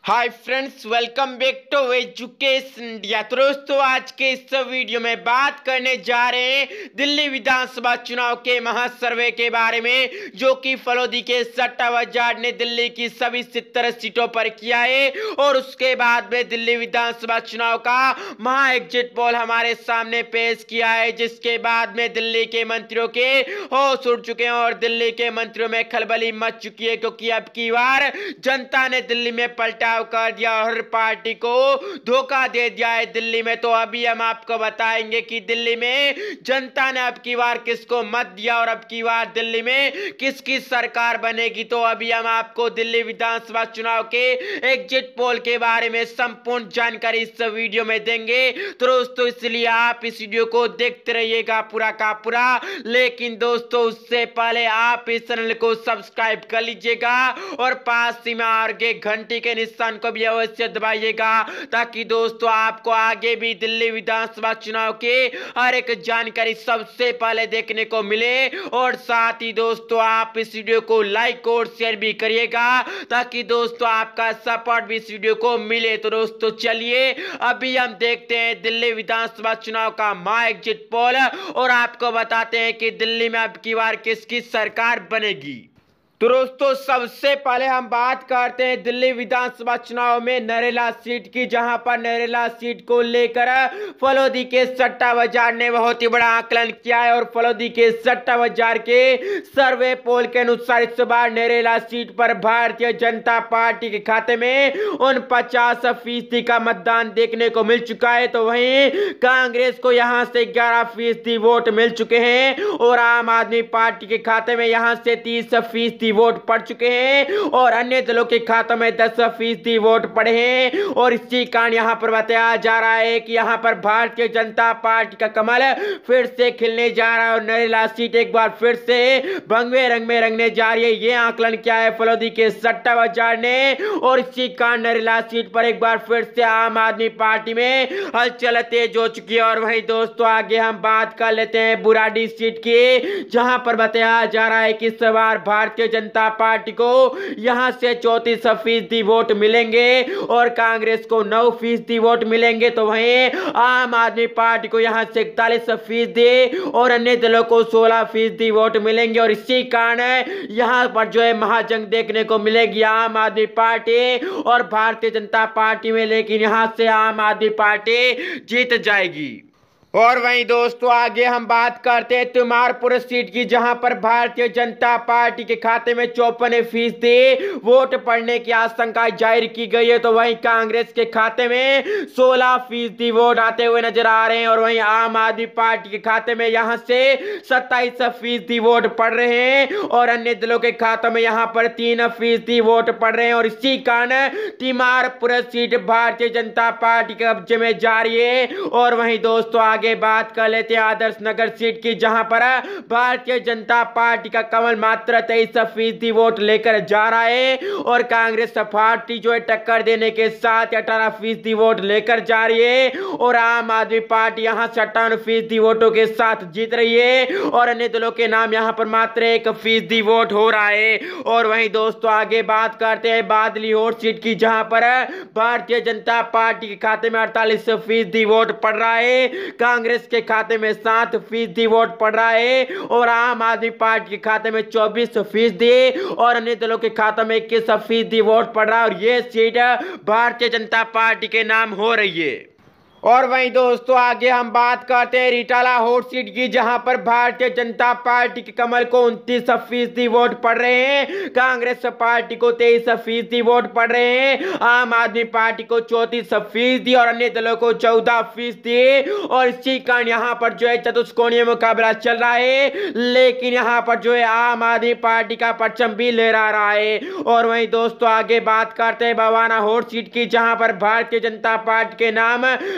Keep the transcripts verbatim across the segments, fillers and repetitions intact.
Hi friends, welcome back to Education India. तो दोस्तों, आज के इस वीडियो में बात करने जा रहे हैं दिल्ली विधानसभा चुनाव के महासर्वे के बारे में, जो कि फलोदी के सट्टा बाजार ने दिल्ली की सभी सत्तर सीटों पर किया है। और उसके बाद में दिल्ली विधानसभा चुनाव का महा एग्जिट पोल हमारे सामने पेश किया है, जिसके बाद में दिल्ली के मंत्रियों के होश उड़ चुके हैं और दिल्ली के मंत्रियों में खलबली मच चुकी है, क्योंकि अब की बार जनता ने दिल्ली में पलटा कर दिया और हर पार्टी को धोखा दे दिया है दिल्ली में। तो अभी हम आपको बताएंगे कि दिल्ली में जनता ने अब की बार किसको मत दिया और अब की बार दिल्ली में किसकी सरकार बनेगी। तो अभी हम आपको दिल्ली विधानसभा चुनाव के एग्जिट पोल के बारे में संपूर्ण जानकारी इस वीडियो में देंगे। तो दोस्तों, इसलिए आप इस वीडियो को देखते रहिएगा पूरा का पूरा। लेकिन दोस्तों, उससे पहले आप इस चैनल को सब्सक्राइब कर लीजिएगा और पास ही में आगे घंटी के निशान को भी अवश्य दबाइएगा, ताकि दोस्तों आपको आगे भी दिल्ली विधानसभा चुनाव के हर एक जानकारी सबसे पहले देखने को मिले। और साथ ही दोस्तों, आप इस वीडियो को लाइक और शेयर भी करिएगा, ताकि दोस्तों आपका सपोर्ट भी इस वीडियो को मिले। तो दोस्तों, चलिए अभी हम देखते हैं दिल्ली विधानसभा चुनाव का महा एग्जिट पोल और आपको बताते हैं कि दिल्ली में अब की बार किसकी सरकार बनेगी। तो दोस्तों, सबसे पहले हम बात करते हैं दिल्ली विधानसभा चुनाव में नरेला सीट की, जहां पर नरेला सीट को लेकर फलोदी के सट्टा बाजार ने बहुत ही बड़ा आकलन किया है। और फलोदी के सट्टा बाजार के सर्वे पोल के अनुसार इस बार नरेला सीट पर भारतीय जनता पार्टी के खाते में उन पचास फीसदी का मतदान देखने को मिल चुका है। तो वहीं कांग्रेस को यहां से ग्यारह फीसदी वोट मिल चुके हैं और आम आदमी पार्टी के खाते में यहां से तीस फीसदी वोट पड़ चुके हैं और अन्य दलों के खातों में दस फीसदी वोट पड़े हैं। और इसी कारण यहां पर बताया जा रहा है कि यहां पर भारतीय जनता पार्टी का कमल फिर से खिलने जा रहा है और नरेला सीट एक बार फिर से भगवे रंग में रंगने जा रही है। यह आकलन क्या है फलोदी के सट्टा बाजार ने, और इसी कारण नरेला सीट पर एक बार फिर से आम आदमी पार्टी में हलचल तेज हो चुकी है। और वहीं दोस्तों, आगे हम बात कर लेते हैं बुराडी सीट की, जहां पर बताया जा रहा है कि इस बार भारतीय जनता पार्टी को यहां से चौंतीस फीसदी वोट मिलेंगे और कांग्रेस को नौ फीसदी वोट मिलेंगे। तो वहीं आम आदमी पार्टी को यहां से इकतालीस फीसदी और अन्य दलों को सोलह फीसदी वोट मिलेंगे। और इसी कारण यहां पर जो है महाजंग देखने को मिलेगी आम आदमी पार्टी और भारतीय जनता पार्टी में, लेकिन यहां से आम आदमी पार्टी जीत जाएगी। और वहीं दोस्तों, आगे हम बात करते हैं तिमारपुर सीट की, जहां पर भारतीय जनता पार्टी के खाते में चौपन फीसदी वोट पड़ने की आशंका जाहिर की गई है। तो वहीं कांग्रेस के खाते में सोलह फीसदी वोट आते हुए नजर आ रहे हैं और वहीं आम आदमी पार्टी के खाते में यहां से सत्ताईस फीसदी वोट पड़ रहे हैं और अन्य दलों के खातों में यहां पर तीन फीसदी वोट पड़ रहे हैं। और इसी कारण तिमारपुर सीट भारतीय जनता पार्टी के कब्जे में जा रही है। और वहीं दोस्तों, आगे बात कर लेते हैं आदर्श नगर सीट की, जहां पर भारतीय जनता पार्टी का कमल मात्र तेईस फीसदी वोट लेकर जा रहा है और कांग्रेस पार्टी जो है टक्कर देने के साथ अठारह फीसदी वोट लेकर जा रही है और आम आदमी पार्टी यहां से अट्ठावन फीसदी वोटों के साथ जीत रही है और अन्य दलों के नाम यहां पर मात्र एक फीसदी वोट हो रहा है। और वहीं दोस्तों, आगे बात करते हैं बादली होट सीट की, जहां पर भारतीय जनता पार्टी के खाते में अड़तालीस फीसदी वोट पड़ रहा है, कांग्रेस के खाते में सात फीसदी वोट पड़ रहा है और आम आदमी पार्टी के खाते में चौबीस फीसदी और अन्य दलों के खाते में इक्कीस फीसदी वोट पड़ रहा है और यह सीट भारतीय जनता पार्टी के नाम हो रही है। और वहीं दोस्तों, आगे हम बात करते हैं रिटाला होट सीट की, जहां पर भारतीय जनता पार्टी के कमल को उनतीस फीसदी वोट पड़ रहे हैं, कांग्रेस पार्टी को तेईस फीसदी वोट पड़ रहे हैं, आम आदमी पार्टी को चौंतीस फीसदी और अन्य दलों को चौदह फीसदी। और इसी कारण यहां पर जो है चतुष्कोणीय मुकाबला चल रहा है, लेकिन यहां पर जो है आम आदमी पार्टी का परचम भी लहरा रहा है। और वहीं दोस्तों, आगे बात करते हैं बवाना होट सीट की, जहां पर भारतीय जनता पार्टी के नाम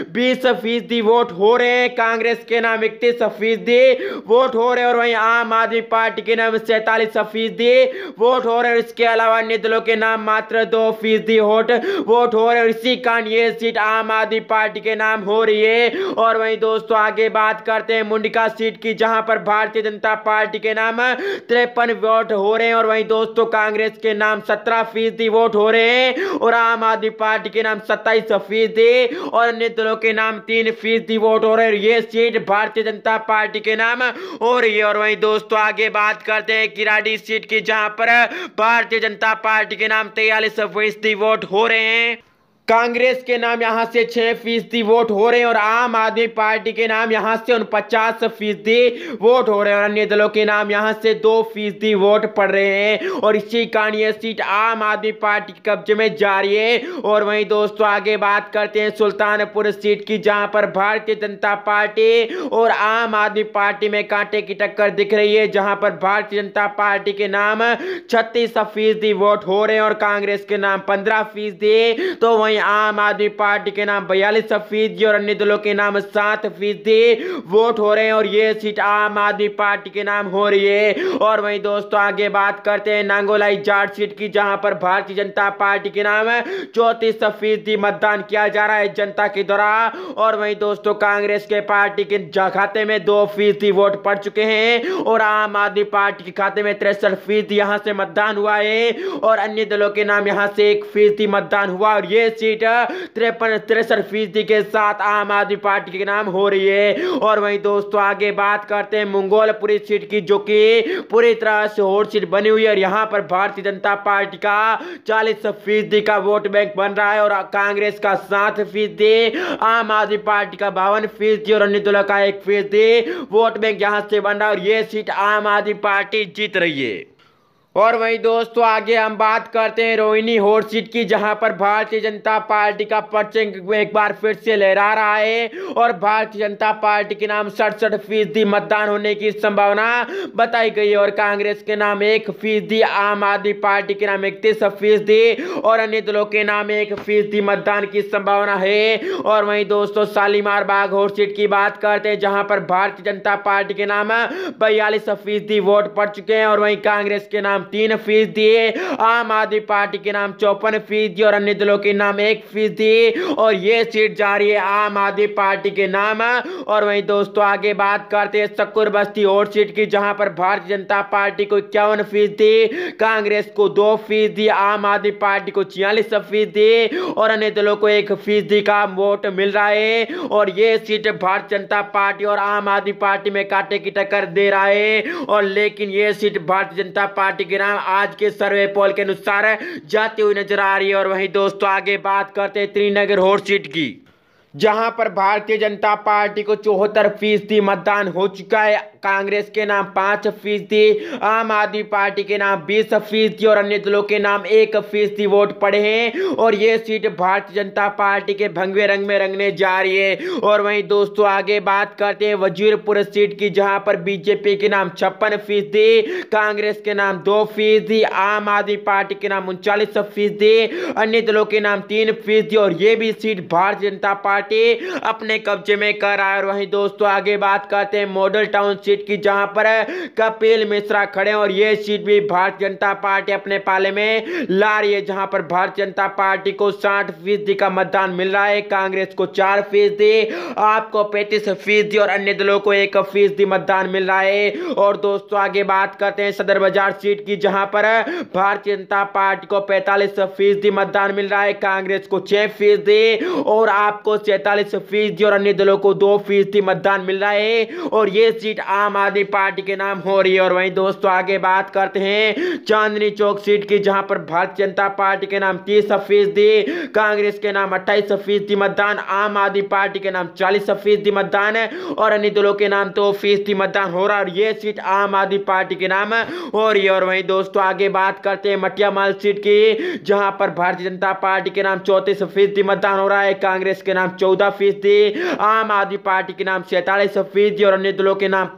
बीस फीसदी वोट हो रहे हैं, कांग्रेस के नाम इकतीस फीसदी वोट हो रहे हैं और वहीं आम आदमी पार्टी के नाम सैतालीस फीसदी वोट हो रहे हैं। इसके अलावा अन्य दलों के नाम मात्र दो फीसदी वोट वोट हो रहे हैं। इसी कारण ये सीट आम आदमी पार्टी के नाम हो रही है। और वहीं दोस्तों आगे बात करते हैं मुंडका सीट की, जहां पर भारतीय जनता पार्टी के नाम तिरपन वोट हो रहे हैं और वहीं दोस्तों कांग्रेस के नाम सत्रह फीसदी वोट हो रहे हैं और आम आदमी पार्टी के नाम सत्ताईस फीसदी और अन्य दलों के नाम तीन फीसदी वोट हो रहे हैं। ये सीट भारतीय जनता पार्टी के नाम हो रही है। और वहीं दोस्तों आगे बात करते हैं किराड़ी सीट की, जहां पर भारतीय जनता पार्टी के नाम तैयलीस फीसदी वोट हो रहे हैं, कांग्रेस के नाम यहां से छह फीसदी वोट हो रहे हैं और आम आदमी पार्टी के नाम यहां से उनपचास फीसदी वोट हो रहे हैं और अन्य दलों के नाम यहां से दो फीसदी वोट पड़ रहे हैं। और इसी कारण यह सीट आम आदमी पार्टी के कब्जे में जा रही है। और वहीं दोस्तों आगे बात करते हैं सुल्तानपुर सीट की, जहां पर भारतीय जनता पार्टी और आम आदमी पार्टी में कांटे की टक्कर दिख रही है, जहां पर भारतीय जनता पार्टी के नाम छत्तीस फीसदी वोट हो रहे हैं और कांग्रेस के नाम पंद्रह फीसदी, तो वहीं आम आदमी पार्टी के नाम बयालीस फीसदी और अन्य दलों के नाम सात फीसदी वोट हो रहे हैं और ये सीट आम आदमी पार्टी के नाम हो रही है। और वहीं दोस्तों आगे बात करते हैं नांगोलाई जाट सीट की, जहां पर भारतीय जनता पार्टी के नाम चौंतीस फीसदी मतदान किया जा रहा है जनता के द्वारा। और वहीं दोस्तों कांग्रेस के पार्टी के खाते में दो फीसदी वोट पड़ चुके हैं और आम आदमी पार्टी के खाते में तिरसठ फीसदी यहां से मतदान हुआ है और अन्य दलों के नाम यहां से एक फीसदी मतदान हुआ और ये सीट तिरपन तिरसठ फीसदी के साथ आम आदमी पार्टी के नाम हो रही है। और वहीं दोस्तों आगे बात करते हैं मंगोलपुरी सीट की, जो कि पूरी तरह से हॉट सीट बनी हुई है और यहां पर भारतीय जनता पार्टी का चालीस फीसदी का वोट बैंक बन रहा है और कांग्रेस का सात फीसदी, आम आदमी पार्टी का बावन फीसदी और अन्य दलों का एक फीसदी वोट बैंक यहां से बन रहा है और यह सीट आम आदमी पार्टी जीत रही है। और वहीं दोस्तों आगे हम बात करते हैं रोहिणी हॉट सीट की, जहां पर भारतीय जनता पार्टी का परचम एक बार फिर से लहरा रहा है और भारतीय जनता पार्टी के नाम सड़सठ फीसदी मतदान होने की संभावना बताई गई है और कांग्रेस के नाम एक फीसदी, आम आदमी पार्टी के नाम इकतीस फीसदी और अन्य दलों के नाम एक फीसदी मतदान की संभावना है। और वहीं दोस्तों शालीमार बाग हॉट सीट की बात करते हैं, जहां पर भारतीय जनता पार्टी के नाम बयालीस फीसदी वोट पड़ चुके हैं और वहीं कांग्रेस के नाम तीन फीसदी, आम आदमी पार्टी के नाम चौपन फीसदी और अन्य दलों के नाम एक फीसदी और ये सीट जा रही है आम आदमी पार्टी के नाम। और वहीं दोस्तों आगे बात करते हैं सक्कुर बस्ती हॉट सीट की, जहां पर भारतीय जनता पार्टी को इक्यावन फीसदी, कांग्रेस को दो फीसदी, आम आदमी पार्टी को छियालीस फीसदी और अन्य दलों को एक फीसदी का वोट मिल रहा है और ये सीट भारतीय जनता पार्टी और आम आदमी पार्टी में कांटे की टक्कर दे रहा है। और लेकिन ये सीट भारतीय जनता पार्टी के नाम आज के सर्वे पोल के अनुसार जाती हुई नजर आ रही है। और वहीं दोस्तों आगे बात करते हैं त्रिनगर हॉट सीट की, जहां पर भारतीय जनता पार्टी को चौहत्तर फीसदी मतदान हो चुका है, कांग्रेस के नाम पांच फीसदी, आम आदमी पार्टी के नाम बीस फीसदी और अन्य दलों के नाम एक फीसदी वोट पड़े हैं और ये सीट भारतीय जनता पार्टी के भगवे रंग में रंगने जा रही है। और वहीं दोस्तों आगे बात करते हैं वजीरपुर सीट की, जहां पर बीजेपी के नाम छप्पन फीसदी, कांग्रेस के नाम दो फीसदी, आम आदमी पार्टी के नाम उनचालीस फीसदी, अन्य दलों के नाम तीन फीसदी और ये भी सीट भारतीय जनता पार्टी अपने कब्जे में कर रहा है। और वहीं दोस्तों आगे बात करते हैं मॉडल टाउन सीट की, जहां पर कपिल मिश्रा खड़े और ये सीट भी भारतीय जनता पार्टी अपने पाले में ला रही है, जहां पर भारतीय जनता पार्टी को साठ फीसदी का मतदान मिल रहा है, कांग्रेस को चार फीसदी, आपको पैंतीस फीसदी और अन्य दलों को एक फीसदी मतदान मिल रहा है। और दोस्तों आगे बात करते हैं सदर बाजार सीट की, जहां पर भारतीय जनता पार्टी को पैंतालीस फीसदी मतदान मिल रहा है, कांग्रेस को छह फीसदी और आपको सैतालीस फीसदी और अन्य दलों को दो फीसदी मतदान मिल रहा है और ये सीट आम आदमी पार्टी के नाम हो रही है। और वहीं दोस्तों आगे बात करते हैं चांदनी चौक सीट की, जहां पर भारतीय जनता पार्टी के नाम तीस फीसदी, कांग्रेस के नाम अट्ठाईस फीसदी मतदान, आम आदमी पार्टी के नाम चालीस फीसदी मतदान और अन्य दलों के नाम दो फीसदी मतदान हो रहा है और ये सीट आम आदमी पार्टी के नाम हो रही है। और वहीं दोस्तों आगे बात करते हैं मटिया माल सीट की, जहां पर भारतीय जनता पार्टी के नाम चौंतीस फीसदी मतदान हो रहा है, कांग्रेस के नाम चौदह फीसदी, आम आदमी पार्टी के नाम सैतालीस फीसदी और अन्य दलों के नाम पांच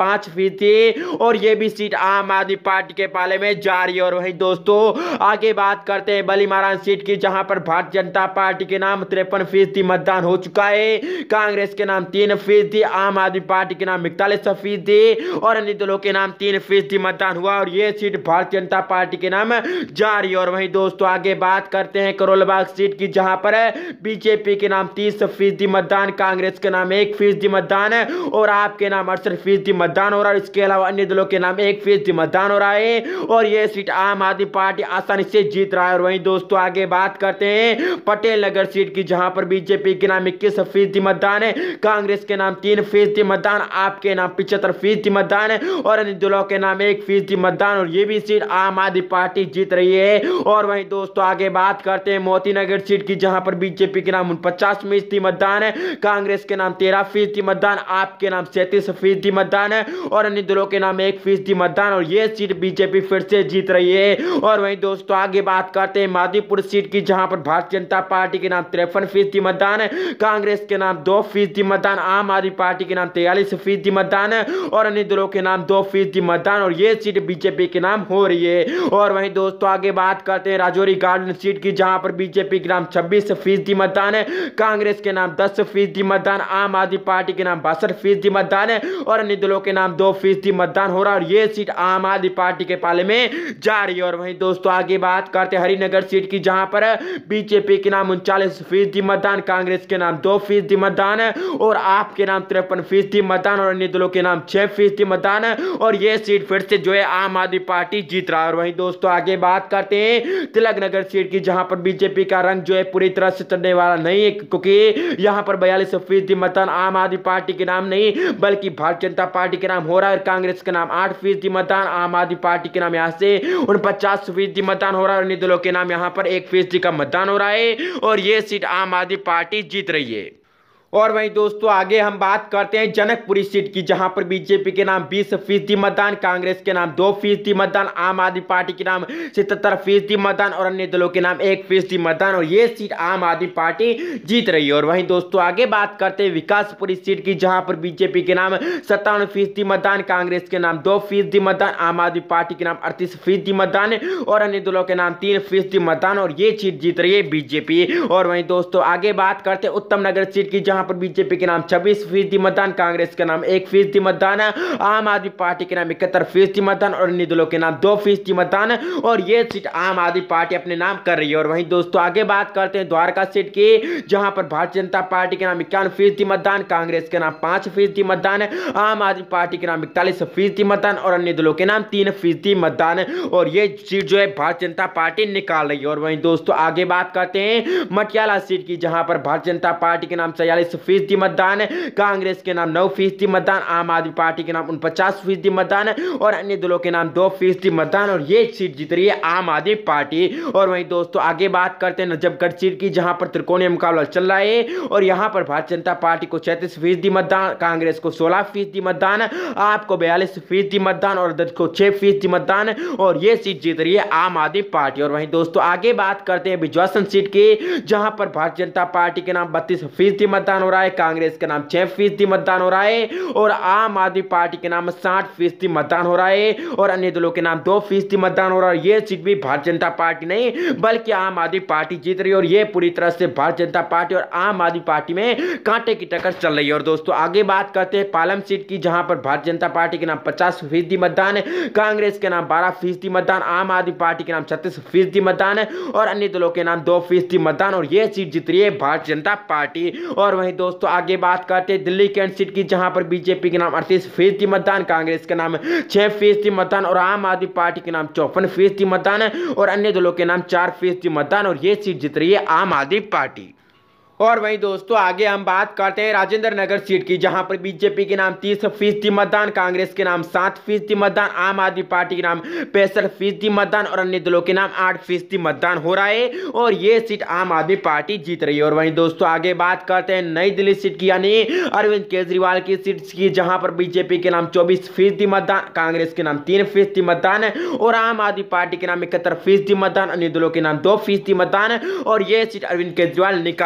पांच फीसदी और ये भी सीट आम आदमी पार्टी के पाले में जा रही है। और वहीं दोस्तों आगे बात करते हैं बलीमारान सीट की, जहां पर भारतीय जनता पार्टी के नाम तिरपन फीसदी मतदान हो चुका है, कांग्रेस के नाम तीन फीसदी, आम आदमी पार्टी के नाम इकतालीस फीसदी और अन्य दलों के नाम तीन फीसदी मतदान हुआ और ये सीट भारतीय जनता पार्टी के नाम जा रही है। और वहीं दोस्तों आगे बात करते हैं करोलबाग सीट की, जहां पर बीजेपी के नाम तीस फीसदी मतदान, कांग्रेस के नाम एक फीसदी मतदान और आपके नाम अड़सठ फीसदी मतदान हो रहा है। इसके अलावा अन्य दलों के नाम एक फीसदी मतदान हो रहा है और यह सीट आम आदमी पार्टी आसानी से जीत रहा है। और वहीं दोस्तों आगे बात करते हैं पटेल नगर सीट की, जहां पर बीजेपी के नाम इक्कीस फीसदी मतदान है, कांग्रेस के नाम तीन फीसदी मतदान, आपके नाम पिछहत्तर फीसदी मतदान और अन्य दलों के नाम एक फीसदी मतदान और ये भी सीट आम आदमी पार्टी जीत रही है। और वहीं दोस्तों आगे बात करते हैं मोती नगर सीट की, जहां पर बीजेपी के नाम उनपचास फीसदी मतदान है, कांग्रेस के नाम तेरह फीसदी मतदान, आपके नाम सैंतीस फीसदी मतदान है और अन्य दलों के नाम एक फीसदी मतदान और यह सीट बीजेपी फिर से जीत रही है। और वहीं दोस्तों आगे बात करते हैं माधीपुर सीट की, जहां पर भारतीय जनता पार्टी के नाम तिरपन फीसदी मतदान है, कांग्रेस के नाम दो फीसदी मतदान, आम आदमी पार्टी के नाम तैयालीस फीसदी मतदान है और अन्य दलों के नाम दो फीसदी मतदान और यह सीट बीजेपी के नाम हो रही है। और वहीं दोस्तों आगे बात करते हैं राजौरी गार्डन सीट की, जहां पर बीजेपी के नाम छब्बीस फीसदी मतदान है, कांग्रेस के नाम दस फीसदी मतदान, आम आदमी पार्टी के नाम बासठ फीसदी मतदान है और अन्य दलों के नाम दो फीसदी मतदान हो रहा है और यह सीट आम आदमी पार्टी के पाले में जा रही है। और वहीं दोस्तों आगे बात करते हैं हरिनगर सीट की, जहां पर बीजेपी के नाम उनचालीस फीसदी मतदान, कांग्रेस के नाम दो फीसदी मतदान है और आपके नाम तिरपन फीसदी मतदान और अन्य दलों के नाम छह फीसदी मतदान है और यह सीट फिर से जो है आम आदमी पार्टी जीत रहा है। और वहीं दोस्तों आगे बात करते हैं तिलक नगर सीट की, जहां पर बीजेपी का रंग जो है पूरी तरह से चढ़ने वाला नहीं है, क्योंकि यहां पर बयालीस फीसदी मतदान आम आदमी पार्टी के नाम नहीं बल्कि भारतीय जनता पार्टी के नाम हो रहा है, कांग्रेस के नाम आठ फीसदी मतदान, आम आदमी पार्टी के नाम यहां से उनपचास फीसदी मतदान हो रहा है और अन्य दलों के नाम यहां पर एक फीसदी का मतदान हो रहा है और यह सीट आम आदमी पार्टी जीत रही है। और वहीं दोस्तों आगे हम बात करते हैं जनकपुरी सीट की, जहां पर बीजेपी के नाम बीस फीसदी मतदान, कांग्रेस के नाम दो फीसदी मतदान, आम आदमी पार्टी के नाम सतहत्तर फीसदी मतदान और अन्य दलों के नाम एक फीसदी मतदान और यह सीट आम आदमी पार्टी जीत रही है। और वहीं दोस्तों आगे बात करते हैं विकासपुरी सीट की, जहां पर बीजेपी के नाम सत्तावन फीसदी मतदान, कांग्रेस के नाम दो फीसदी मतदान, आम आदमी पार्टी के नाम अड़तीस फीसदी मतदान और अन्य दलों के नाम तीन फीसदी मतदान और ये सीट जीत रही है बीजेपी। और वहीं दोस्तों आगे बात करते हैं उत्तम नगर सीट की, जहां पर बीजेपी के नाम छब्बीस फीसदी मतदान, कांग्रेस के नाम एक फीसदी मतदान, आम आदमी पार्टी के नाम इकहत्तर फीसदी मतदान और अन्य दलों के नाम दो फीसदी मतदान और यह सीट आम आदमी पार्टी अपने नाम कर रही है। और वहीं दोस्तों आगे बात करते हैं द्वारका सीट की, जहां पर भारतीय जनता पार्टी के नाम इक्यावन फीसदी मतदान, कांग्रेस के नाम पांच फीसदी मतदान, आम आदमी पार्टी के नाम इकतालीस फीसदी मतदान और अन्य दलों के नाम तीन फीसदी मतदान और यह सीट जो है भारतीय जनता पार्टी निकाल रही है। और वहीं दोस्तों आगे बात करते हैं मटियाला सीट की, जहां पर भारतीय जनता पार्टी के नाम छियालीस फीसदी मतदान, कांग्रेस के नाम नौ फीसदी मतदान, आम आदमी पार्टी के नाम उनपचास फीसदी मतदान और अन्य दलों के नाम दो फीसदी मतदान और ये सीट जीत रही है आम आदमी पार्टी। और वहीं दोस्तों आगे बात करते हैं नजफगढ़ सीट की, जहां पर त्रिकोणीय मुकाबला चल रहा है और यहां पर भारतीय जनता पार्टी को सैंतीस फीसदी मतदान, कांग्रेस को सोलह फीसदी मतदान, आपको बयालीस फीसदी मतदान और दल को छह फीसदी मतदान और ये सीट जीत रही है आम आदमी पार्टी। और वहीं दोस्तों आगे बात करते हैं बिजवासन सीट की, जहां पर भारतीय जनता पार्टी के नाम बत्तीस फीसदी मतदान हो रहा है, कांग्रेस के नाम छह फीसदी मतदान हो रहा है और आम आदमी पार्टी के नाम साठ फीसदी मतदान हो रहा है और अन्य दलों के नाम दो फीसदी मतदान हो रहा है। यह सीट भी भारतीय जनता पार्टी नहीं बल्कि आम आदमी पार्टी जीत रही है और यह पूरी तरह से भारतीय जनता पार्टी और आम आदमी पार्टी में कांटे की टक्कर चल रही है। और दोस्तों आगे बात करते हैं पालम सीट की, जहां पर भारतीय जनता पार्टी के नाम पचास फीसदी मतदान, कांग्रेस के नाम बारह फीसदी मतदान, आम आदमी पार्टी के नाम छत्तीस फीसदी मतदान और अन्य दलों के नाम दो फीसदी मतदान और यह सीट जीत रही है भारतीय जनता पार्टी। और वहीं दोस्तों आगे बात करते हैं दिल्ली कैंट सीट की, जहां पर बीजेपी के नाम अड़तीस फीसदी मतदान, कांग्रेस के नाम छह फीसदी मतदान और आम आदमी पार्टी के नाम चौपन फीसदी मतदान और अन्य दलों के नाम चार फीसदी मतदान और यह सीट जीत रही है आम आदमी पार्टी। और वहीं दोस्तों आगे हम बात करते हैं राजेंद्र नगर सीट की, जहां पर बीजेपी के नाम तीस फीसदी मतदान, कांग्रेस के नाम सात फीसदी मतदान, आम आदमी पार्टी के नाम पैंसठ फीसदी मतदान और अन्य दलों के नाम आठ फीसदी मतदान हो रहा है और ये सीट आम आदमी पार्टी जीत रही है। और वहीं दोस्तों आगे बात करते हैं नई दिल्ली सीट की, यानी अरविंद केजरीवाल की सीट की, जहां पर बीजेपी के नाम चौबीस फीसदी मतदान, कांग्रेस के नाम तीन फीसदी मतदान और आम आदमी पार्टी के नाम इकहत्तर फीसदी मतदान, अन्य दलों के नाम दो फीसदी मतदान और ये सीट अरविंद केजरीवाल निकाल रहे हैं। और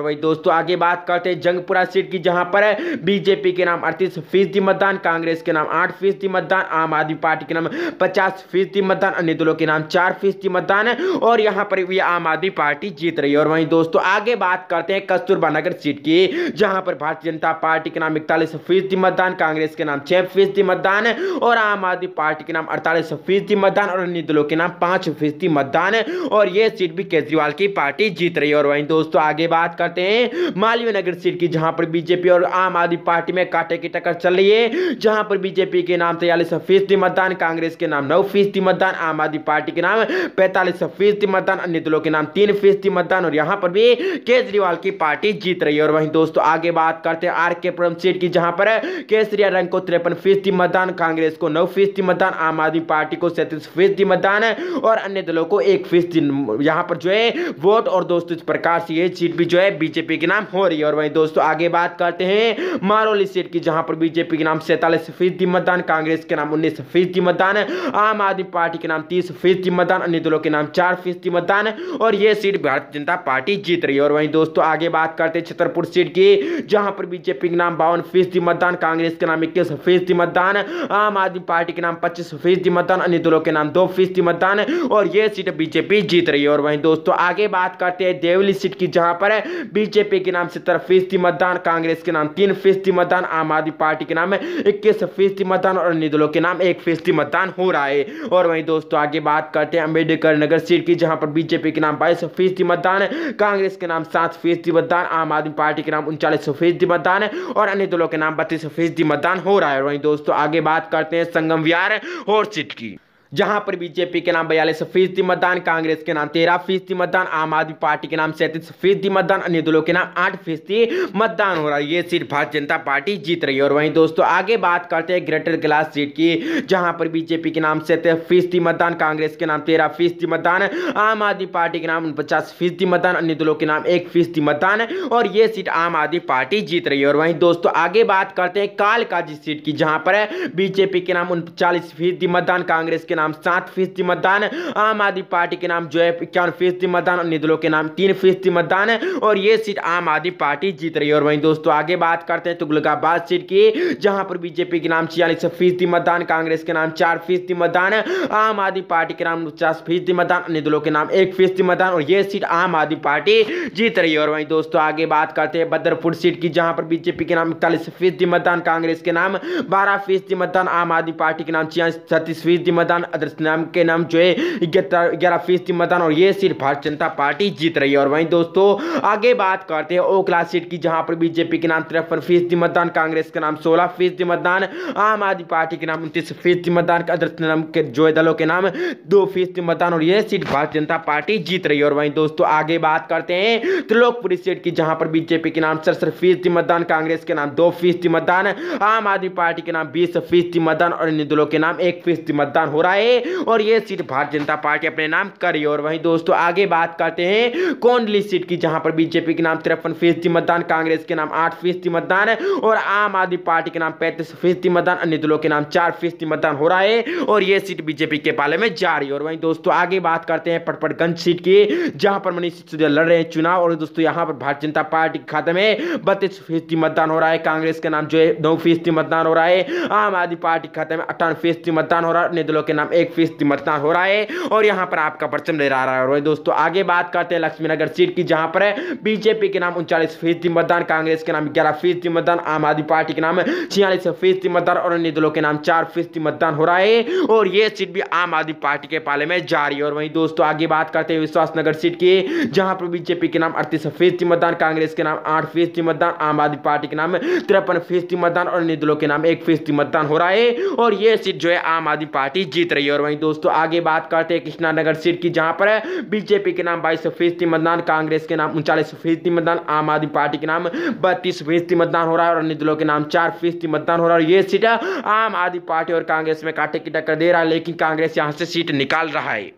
वही दोस्तों आगे बात करते हैं जंगपुरा सीट की, जहां पर बीजेपी के नाम अड़तीस फीसदी मतदान, कांग्रेस के नाम आठ फीसदी मतदान, आम आदमी पार्टी के नाम पचास फीसदी मतदान, अन्य दलों के नाम चार फीसदी मतदान और यहां पर भी आम आदमी पार्टी जीत रही है। और वहीं दोस्तों आगे बात करते हैं कस्तूरबा नगर सीट की, जहां पर भारतीय जनता पार्टी के नाम इकतालीस फीसदी मतदान, कांग्रेस के नाम छह फीसदी मतदान और आम आदमी पार्टी के नाम अड़तालीस फीसदी मतदान और अन्य दलों के नाम पांच फीसदी मतदान और यह सीट भी केजरीवाल की पार्टी जीत रही है। और वहीं दोस्तों आगे बात करते हैं मालवीय नगर सीट की, जहां पर बीजेपी और आम आदमी पार्टी में कांटे की टक्कर चल रही है, जहां पर बीजेपी के नाम तैंतालीस फीसदी मतदान, कांग्रेस के नाम नौ फीसदी मतदान, आम आदमी पार्टी के नाम पैंतालीस फीसदी मतदान, अन्य दलों के नाम तीन फीसदी मतदान और यहां पर भी केजरीवाल की पार्टी जीत रही है। और वहीं दोस्तों आगे बात करते हैं आर के पुरम सीट की, जहां पर केसरिया रंग को तिरपन फीसदी मतदान, कांग्रेस को नौ फीसदी मतदान, आम आदमी पार्टी को सैंतीस फीसदी मतदान और अन्य दलों को एक फीसदी यहां पर जो है वोट। और दोस्तों इस प्रकार से ये सीट भी जो है बीजेपी के नाम हो रही है। और वहीं दोस्तों आगे बात करते हैं मारोली सीट की, जहां पर बीजेपी के नाम सैंतालीस फीसदी मतदान, कांग्रेस के नाम उन्नीस फीसदी मतदान, आम आदमी पार्टी के नाम तीस फीसदी मतदान, अन्य दलों के नाम चार फीसदी मतदान और यह सीट भारतीय जनता पार्टी जीत रही है। और वहीं दोस्तों आगे बात करते हैं छतरपुर सीट की, जहां पर बीजेपी के नाम बावन फीसदी मतदान, कांग्रेस के नाम इक्कीस फीसदी मतदान, आम आदमी पार्टी के नाम पच्चीस फीसदी मतदान, अन्य दलों के नाम दो फीसदी मतदान और यह सीट बीजेपी जीत रही है। और वहीं दोस्तों आगे बात करते हैं देवली सीट की, जहां पर बीजेपी के नाम सत्तर फीसदी मतदान, कांग्रेस के नाम तीन फीसदी मतदान, आम आदमी पार्टी के नाम इक्कीस फीसदी मतदान और अन्य दलों के नाम एक फीसदी मतदान हो रहा है। और वहीं दोस्तों आगे बात करते हैं अंबेडकर नगर सीट की, जहां पर बीजेपी के नाम बाईस फीसदी मतदान, कांग्रेस के नाम सात फीसदी मतदान, आम आदमी पार्टी के नाम उनचालीस फीसदी मतदान और अन्य दलों के नाम बत्तीस फीसदी मतदान हो रहा है। वहीं दोस्तों आगे बात करते हैं संगम विहार और सीट की, जहां पर बीजेपी के नाम बयालीस फीसदी मतदान, कांग्रेस के नाम तेरह फीसदी मतदान, आम आदमी पार्टी के नाम सैंतीस फीसदी मतदान, अन्य दलों के नाम आठ फीसदी मतदान हो रहा है। ये सीट भारतीय जनता पार्टी जीत रही है। और वहीं दोस्तों आगे बात करते हैं ग्रेटर कैलाश सीट की, जहां पर बीजेपी के नाम सैंतीस फीसदी मतदान, कांग्रेस के नाम तेरह फीसदी मतदान, आम आदमी पार्टी के नाम उनचास फीसदी मतदान, अन्य दलों के नाम एक फीसदी मतदान और ये सीट आम आदमी पार्टी जीत रही है। और वहीं दोस्तों आगे बात करते हैं कालकाजी सीट की, जहां पर बीजेपी के नाम उनचालीस फीसदी मतदान, कांग्रेस के नाम सात फीसदी मतदान, आम आदमी पार्टी के नाम जो है इक्यावन फीसदी मतदान, अन्य दलों के नाम तीन फीसदी मतदान और ये सीट आम आदमी पार्टी जीत रही है। और वहीं दोस्तों आगे बात करते हैं तुगलकाबाद सीट की, जहां पर बीजेपी के नाम छियालीस फीसदी मतदान, कांग्रेस के नाम चार फीसदी मतदान, आम आदमी पार्टी के नाम उनचास फीसदी मतदान, अन्य दलों के नाम एक फीसदी मतदान और ये सीट आम आदमी पार्टी जीत रही है। और वहीं दोस्तों आगे बात करते हैं बदरपुर सीट की, जहां पर बीजेपी के नाम इकतालीस फीसदी मतदान, कांग्रेस के नाम बारह फीसदी मतदान, आम आदमी पार्टी के नाम छत्तीस फीसदी मतदान, नाम के नाम जो है ग्यारह फीसदी मतदान और ये सीट भारतीय जनता पार्टी जीत रही है। और वहीं दोस्तों आगे बात करते हैं ओखला सीट की, जहां पर बीजेपी के नाम तिरपन फीसदी मतदान, कांग्रेस के नाम सोलह फीसदी मतदान, आम आदमी पार्टी के नाम उनतीस फीसदी मतदान, अदर्श नाम के जो दलों के नाम दो फीसदी मतदान और ये सीट भारतीय जनता पार्टी जीत रही है। और वहीं दोस्तों आगे बात करते हैं त्रिलोकपुरी सीट की, जहां पर बीजेपी के नाम सड़सठ फीसदी मतदान, कांग्रेस के नाम दो फीसदी मतदान, आम आदमी पार्टी के नाम बीस फीसदी मतदान और अन्य दलों के नाम एक फीसदी मतदान हो रहा है और ये सीट भारतीय जनता पार्टी अपने नाम करी। और वहीं दोस्तों आगे बात करते हैं कोंडली सीट की, जहां पर बीजेपी के नाम तिरपन फीसदी मतदान, कांग्रेस के नाम आठ फीसदी मतदान और आम आदमी पार्टी के नाम पैंतीस फीसदी मतदान, अन्य दलों के नाम चार फीसदी मतदान हो रहा है और यह सीट बीजेपी के पाले में जा रही है। और वहीं दोस्तों आगे बात करते हैं पटपटगंज सीट की, जहां पर मनीष सिसोदिया लड़ रहे हैं चुनाव और दोस्तों यहां पर भारतीय जनता पार्टी के खाते में बत्तीस फीसदी मतदान हो रहा है, कांग्रेस के नाम जो है नौ फीसदी मतदान हो रहा है, आम आदमी पार्टी के खाते में अट्ठावन फीसदी मतदान हो रहा है, अन्य दलों के नाम एक फीसदी मतदान हो रहा है और यहां पर आपका परचम लहरा रहा है। और दोस्तों आगे बात करते हैं लक्ष्मीनगर सीट की, जहां पर बीजेपी के नाम उनचालीस फीसदी मतदान, कांग्रेस के नाम ग्यारह फीसदी मतदान, आम आदमी पार्टी के नाम छियालीस फीसदी मतदान और अन्य दलों के नाम चार फीसदी मतदान हो रहा है और यह सीट भी आम आदमी पार्टी के पाले में जा रही है। और वहीं दोस्तों आगे बात करते हैं विश्वासनगर सीट की, जहां पर बीजेपी के नाम अड़तीस फीसदी मतदान, कांग्रेस के नाम आठ फीसदी मतदान, आम आदमी पार्टी के नाम तिरपन फीसदी मतदान और अन्य दलों के नाम एक फीसदी मतदान हो रहा है और यह सीट जो है आम आदमी पार्टी जीत रही है। और वहीं दोस्तों आगे बात करते हैं कृष्णानगर सीट की, जहां पर बीजेपी के नाम बाईस फीसदी मतदान, कांग्रेस के नाम उनचालीस फीसदी मतदान, आम आदमी पार्टी के नाम बत्तीस फीसदी मतदान हो रहा है और अन्य दलों के नाम चार फीसदी मतदान हो रहा है। यह सीट आम आदमी पार्टी और कांग्रेस में कांटे की टक्कर दे रहा है, लेकिन कांग्रेस यहां से सीट निकाल रहा है।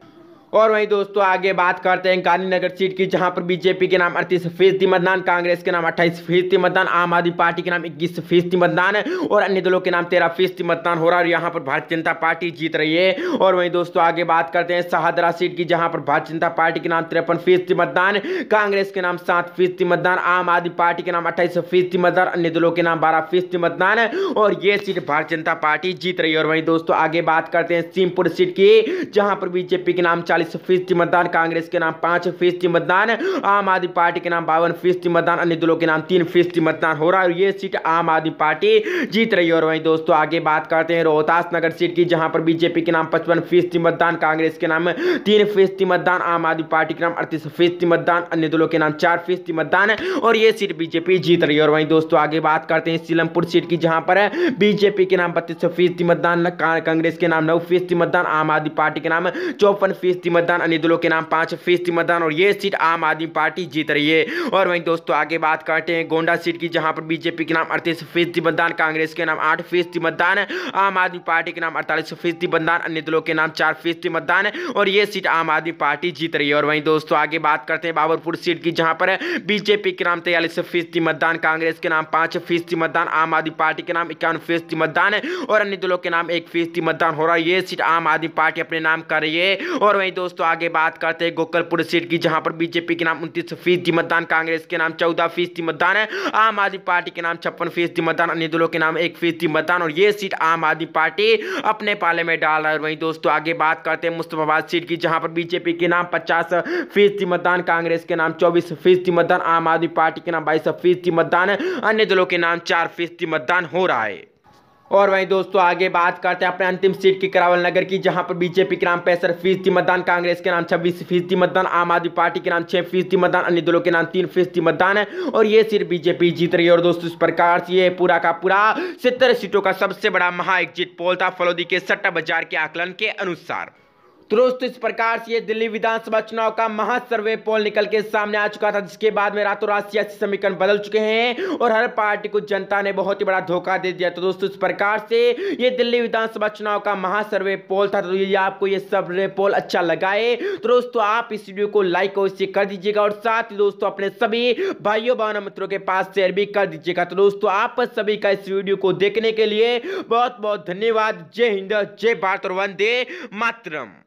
और वहीं दोस्तों आगे बात करते हैं गांधीनगर सीट की, जहां पर बीजेपी के नाम अड़तीस फीसदी मतदान, कांग्रेस के नाम अट्ठाईस फीसदी मतदान, आम आदमी पार्टी के नाम इक्कीस फीसदी मतदान और अन्य दलों के नाम तेरह फीसदी मतदान हो रहा है और यहां पर भारतीय जनता पार्टी जीत रही है। और वहीं दोस्तों आगे बात करते हैं शाहदरा सीट की, जहां पर भारतीय जनता पार्टी के नाम तिरपन फीसदी मतदान, कांग्रेस के नाम सात फीसदी मतदान, आम आदमी पार्टी के नाम अट्ठाईस फीसदी मतदान, अन्य दलों के नाम बारह फीसदी मतदान और ये सीट भारतीय जनता पार्टी जीत रही है। और वहीं दोस्तों आगे बात करते हैं सीमपुर सीट की, जहां पर बीजेपी के नाम चालीस फीसदी मतदान, कांग्रेस के नाम पांच फीसदी मतदान, आम आदमी पार्टी के नाम बावन फीसदी मतदान, अन्य दलों के नाम तीन फीसदी मतदान हो रहा है और ये सीट आम आदमी पार्टी जीत रही है। और वहीं दोस्तों आगे बात करते हैं रोहतास नगर सीट की, जहां पर बीजेपी के नाम पचपन फीसदी मतदान, कांग्रेस के नाम तीन फीसदी मतदान, आम आदमी पार्टी के नाम अड़तीस फीसदी मतदान, अन्य दलों के नाम चार फीसदी मतदान और ये सीट बीजेपी जीत रही है। और वहीं दोस्तों आगे बात करते हैं सीलमपुर सीट की, जहां पर बीजेपी के नाम बत्तीस फीसदी मतदान, कांग्रेस के नाम नौ फीसदी मतदान, आम आदमी पार्टी के नाम चौपन फीसदी मतदान, अन्य दलों के नाम पांच फीसदी मतदान और ये सीट आम आदमी पार्टी जीत रही है। और वहीं दोस्तों आगे बात करते हैं गोंडा सीट की, जहां पर बीजेपी के नाम अड़तीस फीसदी मतदान, कांग्रेस के नाम आठ फीसदी मतदान, आम आदमी पार्टी के नाम अड़तालीस फीसदी मतदान, अन्य दलों के नाम चार फीसदी मतदान और ये सीट आम आदमी पार्टी जीत रही है। और वहीं दोस्तों आगे बात करते हैं बाबरपुर सीट की, जहां पर बीजेपी के नाम तैयालीस फीसदी मतदान, कांग्रेस के नाम पांच फीसदी मतदान, आम आदमी पार्टी के नाम इक्यावन फीसदी मतदान और अन्य दलों के नाम एक फीसदी मतदान हो रहा है। ये सीट आम आदमी पार्टी अपने नाम कर रही है। और वहीं दोस्तों आगे बात करते हैं गोकलपुर सीट की, जहां पर बीजेपी के नाम उनतीस फीसदी मतदान, कांग्रेस के नाम चौदह फीसदी मतदान, आम आदमी पार्टी के नाम छप्पन फीसदी मतदान, अन्य दलों के नाम एक फीसदी मतदान और ये सीट आम आदमी पार्टी अपने पाले में डाल रहा है। वहीं दोस्तों आगे बात करते हैं मुस्तफाबाद सीट की, जहां पर बीजेपी के नाम पचास फीसदी मतदान, कांग्रेस के नाम चौबीस फीसदी मतदान, आम आदमी पार्टी के नाम बाईस फीसदी मतदान, अन्य दलों के नाम चार फीसदी मतदान हो रहा है। और वहीं दोस्तों आगे बात करते हैं अपने अंतिम सीट की करावल नगर की, जहां पर बीजेपी के नाम पैंसठ फीसदी मतदान, कांग्रेस के नाम छब्बीस फीसदी मतदान, आम आदमी पार्टी के नाम छह फीसदी मतदान, अन्य दलों के नाम तीन फीसदी मतदान और ये सीट बीजेपी जीत रही है। और दोस्तों इस प्रकार से ये पूरा का पूरा सत्तर सीटों का सबसे बड़ा महा एग्जिट पोल था फलोदी के सट्टा बाजार के आकलन के अनुसार। तो दोस्तों इस प्रकार से ये दिल्ली विधानसभा चुनाव का महा सर्वे पोल निकल के सामने आ चुका था, जिसके बाद में रातों रात सियासी समीकरण बदल चुके हैं और हर पार्टी को जनता ने बहुत ही बड़ा धोखा दे दिया। तो दोस्तों इस प्रकार से ये दिल्ली विधानसभा चुनाव का महा सर्वे पोल था। तो ये आपको ये सर्वे पोल अच्छा लगा है तो दोस्तों आप इस वीडियो को लाइक और शेयर कर दीजिएगा और साथ ही दोस्तों अपने सभी भाइयों बहनों मित्रों के पास शेयर भी कर दीजिएगा। तो दोस्तों आप सभी का इस वीडियो को देखने के लिए बहुत बहुत धन्यवाद। जय हिंद, जय भारत और वंदे मातरम।